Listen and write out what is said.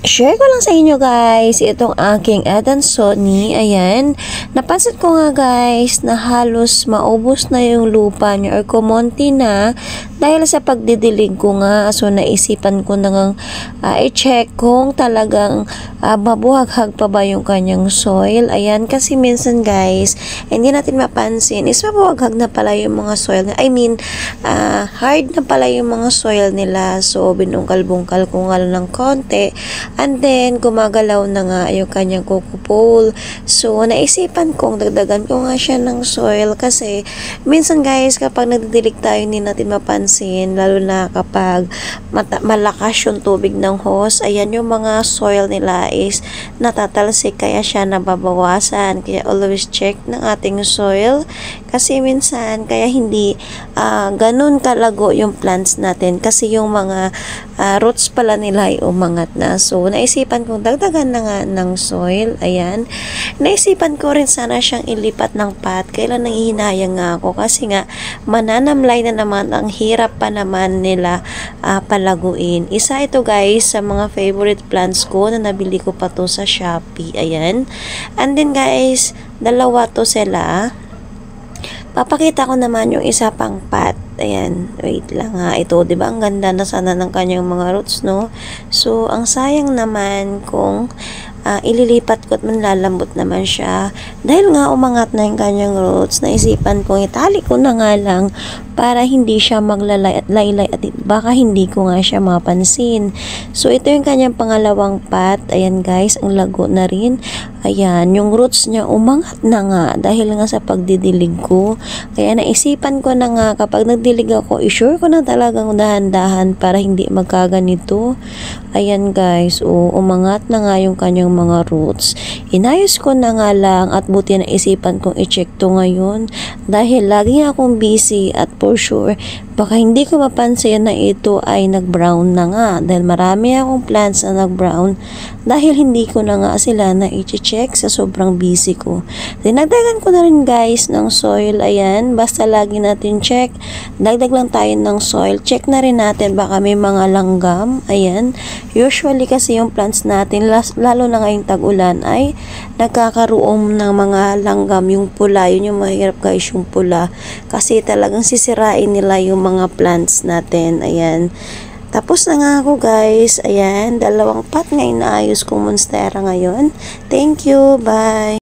Share ko lang sa inyo guys, itong aking Adansonii. Ayan, napansin ko nga guys na halos maubos na yung lupa niya or kumonti na dahil sa pagdidilig ko nga. So naisipan ko na nga i-check kung talagang mabuhaghag pa ba yung kanyang soil. Ayan, kasi minsan guys, hindi natin mapansin is mabuhaghag na pala yung mga soil. I mean, hard na pala yung mga soil nila. So binungkal-bungkal ko nga lang ng konti. And then, gumagalaw na nga yung kanyang coco pole. So, naisipan kong dagdagan ko nga siya ng soil kasi minsan guys, kapag nagdidilig tayo, hindi natin mapansin, lalo na kapag malakas yung tubig ng hose. Ayan, yung mga soil nila is natatalsik, kaya siya nababawasan. Kaya always check ng ating soil kasi minsan, kaya hindi ganun kalago yung plants natin kasi yung mga roots pala nila ay umangat na. So, naisipan kong dagdagan na nga ng soil. Ayan. Naisipan ko rin sana siyang ilipat ng pot. Kailan nanghihinayang nga ako kasi nga mananamlay na naman, ang hirap pa naman nila palaguin. Isa ito guys sa mga favorite plants ko na nabili ko pa to sa Shopee. Ayan. And then guys, dalawa to sila. Papakita ko naman yung isa pang pot. Ayan, wait lang ha. Ito, di ba ang ganda na sana ng kanyang mga roots, no? So, ang sayang naman kung ililipat ko at manlalambot naman siya. Dahil nga umangat na yung kanyang roots, naisipan kong itali ko na nga lang para hindi siya maglalay at laylay at baka hindi ko nga siya mapansin. So, ito yung kanyang pangalawang pot. Ayan guys, ang lago na rin. Ayan, yung roots niya umangat na nga dahil nga sa pagdidilig ko. Kaya naisipan ko na nga kapag nagdilig ako, isure ko na talagang dahan-dahan para hindi magkaganito. Ayan guys, umangat na nga yung kanyang mga roots. Inayos ko na nga lang at buti na isipan kong i-check to ngayon dahil lagi akong busy at for sure baka hindi ko mapansin na ito ay nag-brown na nga dahil marami akong plants na nag-brown dahil hindi ko na nga sila na i-check sa sobrang busy ko. Dinagdagan ko na rin guys ng soil. Ayan, basta lagi natin check. Dagdag lang tayo ng soil. Check na rin natin baka may mga langgam. Ayan, usually kasi yung plants natin lalo na ngayong tag-ulan ay nagkakaroon ng mga langgam, yung pula. Yun yung mahirap guys, yung pula kasi talagang sisirain nila yung mga plants natin. Ayan, tapos na nga ako guys. Ayan, dalawang pot nga inaayos kong monstera ngayon. Thank you, bye.